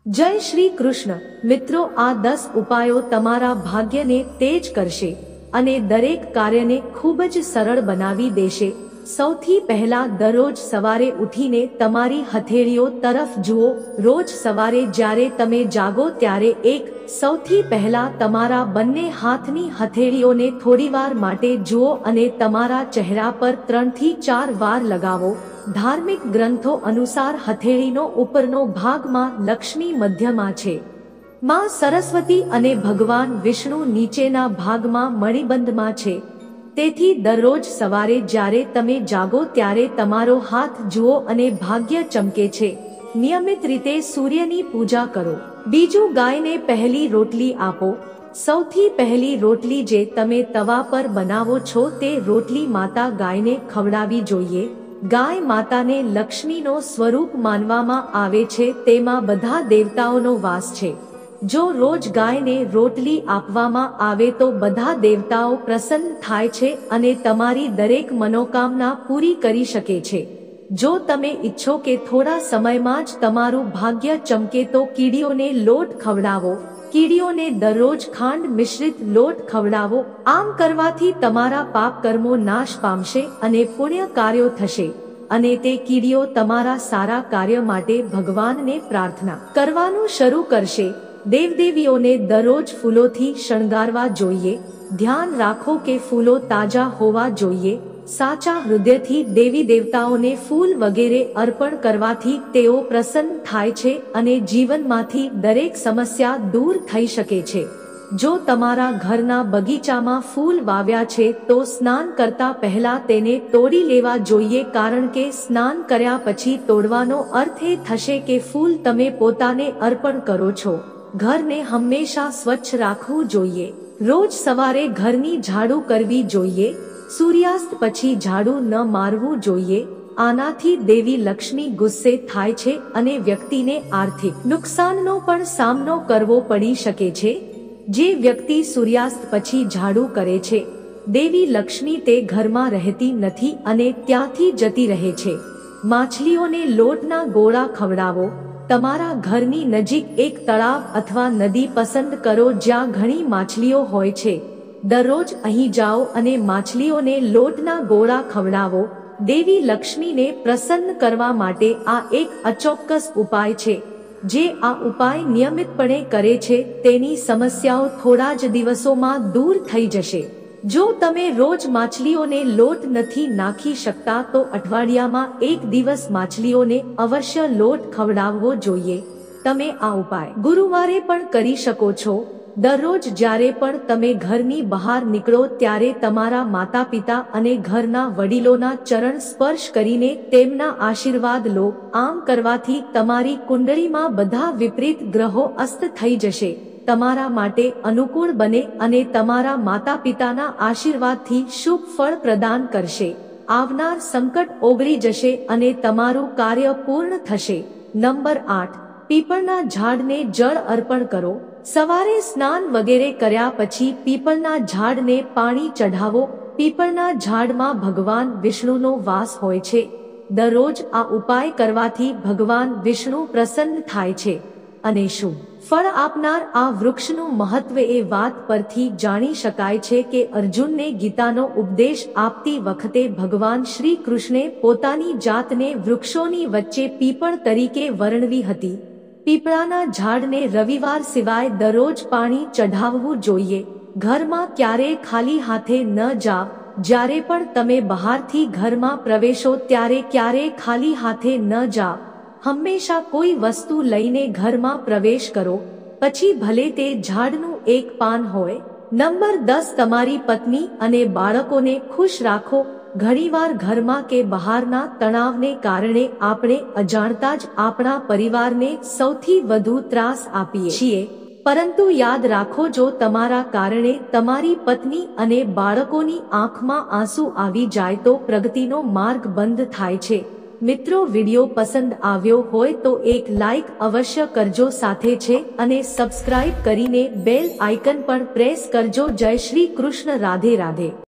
જય શ્રી કૃષ્ણ મિત્રો, આ 10 ઉપાયો તમારા ભાગ્યને તેજ કરશે અને દરેક કાર્યને ખૂબ જ સરળ બનાવી દેશે। સૌથી પહેલા દરરોજ સવારે ઉઠીને તમારી હથેળીઓ તરફ જુઓ। રોજ સવારે જ્યારે તમે જાગો ત્યારે સૌથી પહેલા તમારા બંને હાથની હથેળીઓને થોડીવાર માટે જુઓ અને તમારા ચહેરા પર 3 થી 4 વાર લગાવો। ધાર્મિક ગ્રંથો અનુસાર હથેળીનો ઉપરનો ભાગમાં લક્ષ્મી મધ્યમાં છે, માં સરસ્વતી અને ભગવાન વિષ્ણુ નીચેના ભાગમાં મણિબંધમાં છે। તેથી દરરોજ સવારે જ્યારે તમે જાગો ત્યારે તમારો હાથ જુઓ અને ભાગ્ય ચમકે છે। નિયમિત રીતે સૂર્યની પૂજા કરો। બીજું, ગાયને પહેલી રોટલી આપો। સૌથી પહેલી રોટલી જે તમે તવા પર બનાવો છો તે રોટલી માતા ગાયને ખવડાવવી જોઈએ। ગાય માતાને લક્ષ્મીનો સ્વરૂપ માનવામાં આવે છે, તેમાં બધા દેવતાઓનો વાસ છે। જો રોજ ગાયને રોટલી આપવામાં આવે તો બધા દેવતાઓ પ્રસન્ન થાય છે અને તમારી દરેક મનોકામના પૂરી કરી શકે છે। જો તમે ઈચ્છો કે થોડા સમયમાં જ તમારું ભાગ્ય ચમકે તો કીડીઓને લોટ ખવડાવો। કીડીઓને દરરોજ ખાંડ મિશ્રિત લોટ ખવડાવો। આમ કરવાથી તમારા પાપ કર્મો નાશ પામશે અને પુણ્ય કાર્યો થશે અને તે કીડીઓ તમારા સારા કાર્ય માટે ભગવાનને પ્રાર્થના કરવાનું શરૂ કરશે। દેવદેવીઓને દરરોજ ફૂલોથી શણગારવા જોઈએ। ધ્યાન રાખો કે ફૂલો તાજા હોવા જોઈએ। સાચા હૃદયથી દેવી દેવતાઓને ફૂલ વગેરે અર્પણ કરવાથી તેઓ પ્રસન્ન થાય છે અને જીવનમાંથી દરેક સમસ્યા દૂર થઈ શકે છે। જો તમારા ઘરના બગીચામાં ફૂલ વાવ્યા છે તો સ્નાન કરતા પહેલા તેને તોડી લેવા જોઈએ, કારણ કે સ્નાન કર્યા પછી તોડવાનો અર્થ એ થશે કે ફૂલ તમે પોતાને અર્પણ કરો છો। ઘરને હંમેશા સ્વચ્છ રાખવું જોઈએ। રોજ સવારે ઘરની ઝાડુ કરવી જોઈએ। સૂર્યાસ્ત પછી ઝાડુ ન મારવું જોઈએ। આનાથી દેવી લક્ષ્મી ગુસ્સે થાય છે અને વ્યક્તિને આર્થિક નુકસાનનો પણ સામનો કરવો પડી શકે છે। જે વ્યક્તિ સૂર્યાસ્ત પછી ઝાડુ કરે છે, દેવી લક્ષ્મી તે ઘરમાં રહેતી નથી અને ત્યાંથી જતી રહે છે। માછલીઓને લોટના ગોળા ખવડાવો। તમારા ઘરની નજીક એક તળાવ અથવા નદી પસંદ કરો જ્યાં ઘણી માછલીઓ હોય છે। દરરોજ અહીં જાઓ અને માછલીઓને લોટના ગોળા ખવડાવો। દેવી લક્ષ્મીને પ્રસન્ન કરવા માટે આ એક અચોક્કસ ઉપાય છે। જે આ ઉપાય નિયમિતપણે કરે છે તેની સમસ્યાઓ થોડા જ દિવસોમાં દૂર થઈ જશે। જો તમે રોજ માછલીઓને લોટ નથી નાખી શકતા તો અઠવાડિયામાં એક દિવસ માછલીઓને અવશ્ય લોટ ખવડાવવો જોઈએ। તમે આ ઉપાય ગુરુવારે પણ કરી શકો છો। દરરોજ જ્યારે પણ તમે ઘરની બહાર નીકળો ત્યારે તમારા માતા પિતા અને ઘરના વડીલોના ચરણ સ્પર્શ કરીને તેમના આશીર્વાદ લો। આમ કરવાથી તમારી કુંડળીમાં બધા વિપરીત ગ્રહો અસ્ત થઈ જશે, તમારા માટે અનુકૂળ બને અને તમારા માતા પિતાના આશીર્વાદથી શુભ ફળ પ્રદાન કરશે। આવનાર સંકટ ઓગળી જશે અને તમારું કાર્ય પૂર્ણ થશે। નંબર 8, પીપળના ઝાડને જળ અર્પણ કરો। સવારે સ્નાન વગેરે કર્યા પછી પીપળના ઝાડને પાણી ચઢાવો। પીપળના ઝાડમાં ભગવાન વિષ્ણુનો વાસ હોય છે। દરરોજ આ ઉપાય કરવાથી ભગવાન વિષ્ણુ પ્રસન્ન થાય છે અને શુભ ફળ આપનાર આ વૃક્ષનું મહત્વ એ વાત પરથી જાણી શકાય છે કે અર્જુનને ગીતાનો ઉપદેશ આપતી વખતે ભગવાન શ્રી કૃષ્ણે પોતાની જાતને વૃક્ષોની વચ્ચે પીપળ તરીકે વર્ણવી હતી। પીપળાના ઝાડને રવિવાર સિવાય દરરોજ પાણી ચઢાવવું જોઈએ। ઘરમાં ક્યારેય ખાલી હાથે ન જાવ। જ્યારે પણ તમે બહારથી ઘરમાં પ્રવેશો ત્યારે ક્યારેય ખાલી હાથે ન જાવ। હંમેશા કોઈ વસ્તુ લઈને ઘરમાં પ્રવેશ કરો, પછી ભલે તે ઝાડનું એક પાન હોય। નંબર 10, તમારી પત્ની અને બાળકોને ખુશ રાખો। ઘણીવાર ઘરમાં કે બહારના તણાવને કારણે આપણે અજાણતા જ આપણા પરિવારને સૌથી વધુ ત્રાસ આપીએ છીએ, પરંતુ યાદ રાખો, જો તમારા કારણે તમારી પત્ની અને બાળકોની આંખમાં આંસુ આવી જાય તો પ્રગતિનો માર્ગ બંધ થાય છે। મિત્રો, વિડિયો પસંદ આવ્યો હોય તો એક લાઈક અવશ્ય કરજો, સાથે છે અને સબસ્ક્રાઇબ કરીને બેલ આઇકન પર પ્રેસ કરજો। જય શ્રી કૃષ્ણ, રાધે રાધે।